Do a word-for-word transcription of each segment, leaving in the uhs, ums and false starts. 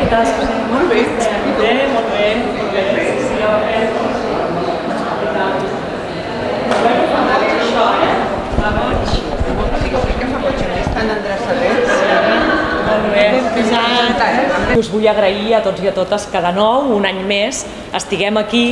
estàs? Molt bé. Bé, molt bé. Molt bé. Sí, sí, us vull agrair a tots i a totes que de nou, un any més, estiguem aquí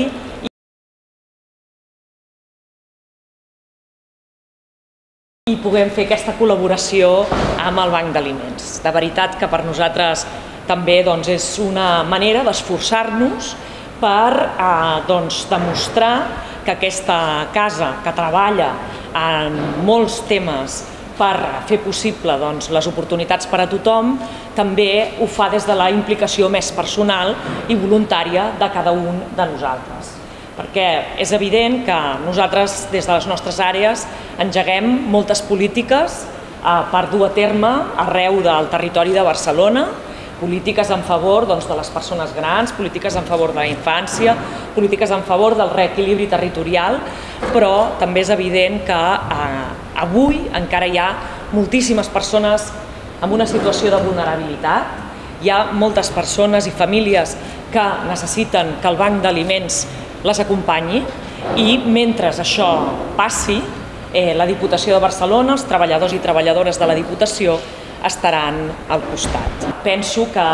i puguem fer aquesta col·laboració amb el Banc d'Aliments. De veritat que per nosaltres també doncs, és una manera d'esforçar-nos per eh, doncs, demostrar que aquesta casa que treballa en molts temes per fer possible doncs, les oportunitats per a tothom, també ho fa des de la implicació més personal i voluntària de cada un de nosaltres. Perquè és evident que nosaltres, des de les nostres àrees, engeguem moltes polítiques eh, per dur a terme arreu del territori de Barcelona, polítiques en favor doncs, de les persones grans, polítiques en favor de la infància, polítiques en favor del reequilibri territorial, però també és evident que eh, avui encara hi ha moltíssimes persones en una situació de vulnerabilitat, hi ha moltes persones i famílies que necessiten que el Banc d'Aliments les acompanyi i mentre això passi, eh, la Diputació de Barcelona, els treballadors i treballadores de la Diputació estaran al costat. Penso que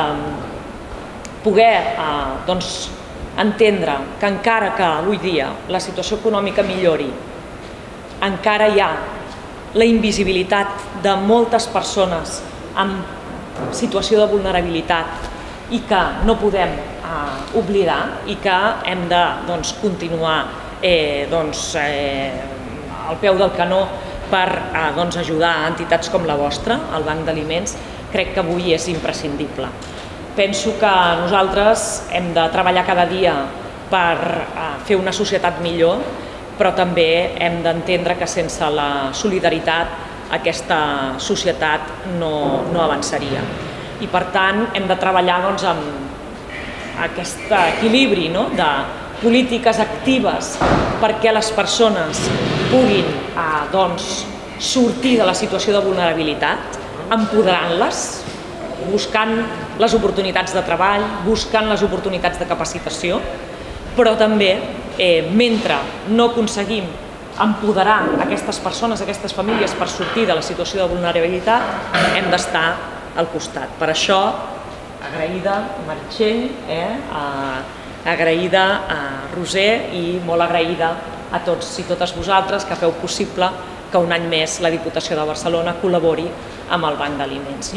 poder eh, doncs, entendre que encara que avui dia la situació econòmica millori, encara hi ha la invisibilitat de moltes persones en situació de vulnerabilitat i que no podem eh, oblidar i que hem de doncs, continuar eh, doncs, eh, al peu del canó per eh, doncs, ajudar a entitats com la vostra, el Banc d'Aliments, crec que avui és imprescindible. Penso que nosaltres hem de treballar cada dia per eh, fer una societat millor, però també hem d'entendre que sense la solidaritat aquesta societat no, no avançaria. I per tant hem de treballar doncs, amb aquest equilibri no? de polítiques actives perquè les persones puguin eh, doncs, sortir de la situació de vulnerabilitat, empoderant-les, buscant les oportunitats de treball, buscant les oportunitats de capacitació, però també eh, mentre no aconseguim empoderar aquestes persones, aquestes famílies per sortir de la situació de vulnerabilitat, hem d'estar al costat. Per això, agraïda Meritxell, eh, agraïda a Roser i molt agraïda a tots i totes vosaltres que feu possible que un any més la Diputació de Barcelona col·labori amb el Banc d'Aliments.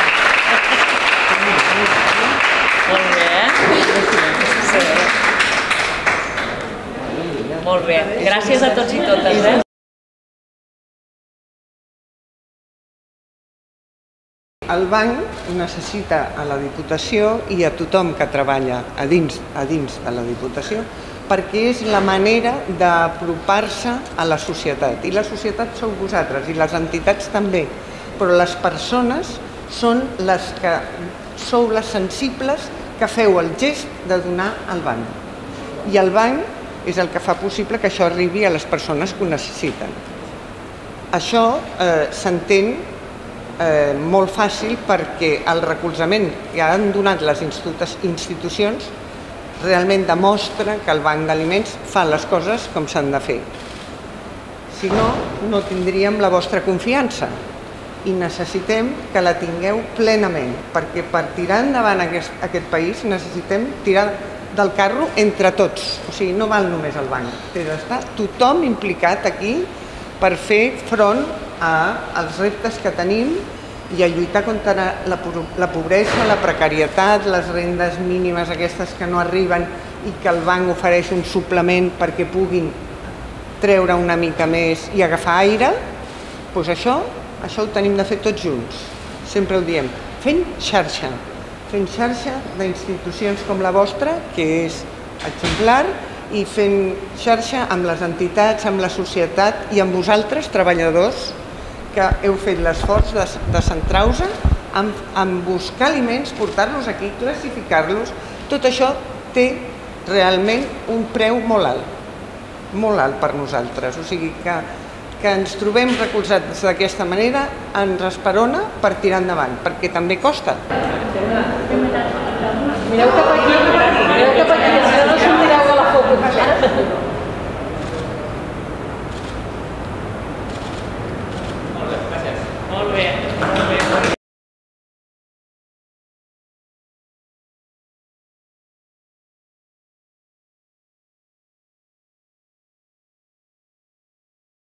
Molt bé. Sí. Molt bé. Gràcies a tots i totes. Eh? El banc necessita a la Diputació i a tothom que treballa a dins, a dins de la Diputació perquè és la manera d'apropar-se a la societat. I la societat sou vosaltres i les entitats també, però les persones són les que sou les sensibles que feu el gest de donar al banc. I el banc és el que fa possible que això arribi a les persones que ho necessiten. Això eh, s'entén eh, molt fàcil perquè el recolzament que han donat les institucions realment demostra que el Banc d'Aliments fa les coses com s'han de fer. Si no, no tindríem la vostra confiança i necessitem que la tingueu plenament, perquè per tirar endavant aquest, aquest país necessitem tirar del carro entre tots. O sigui, no val només el banc, té d'estar tothom implicat aquí per fer front als reptes que tenim i a lluitar contra la, la pobresa, la precarietat, les rendes mínimes aquestes que no arriben i que el banc ofereix un suplement perquè puguin treure una mica més i agafar aire, doncs això, això ho tenim de fer tots junts. Sempre ho diem, fent xarxa, fent xarxa d'institucions com la vostra, que és exemplar, i fent xarxa amb les entitats, amb la societat i amb vosaltres, treballadors, que heu fet l'esforç de, de centrar-vos en, en buscar aliments, portar-los aquí, classificar-los. Tot això té realment un preu molt alt, molt alt per nosaltres. O sigui que, que ens trobem recolzats d'aquesta manera ens esperona per tirar endavant, perquè també costa. Mireu cap aquí, mireu cap aquí, si no no sortireu de la foto.